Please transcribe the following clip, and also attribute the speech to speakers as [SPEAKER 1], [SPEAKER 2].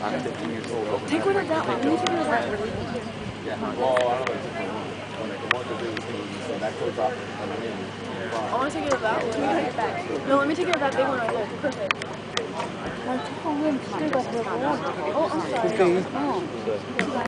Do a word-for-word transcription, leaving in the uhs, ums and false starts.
[SPEAKER 1] I'm fifteen years old.
[SPEAKER 2] Take one of that one. Let me take one of that one.
[SPEAKER 1] Yeah. Well, I don't know. It's just one. Like the one that they was doing, so that goes off.
[SPEAKER 2] I want to take it of that one. No, let me take it of that big one right there. Perfect. Oh, I'm sorry.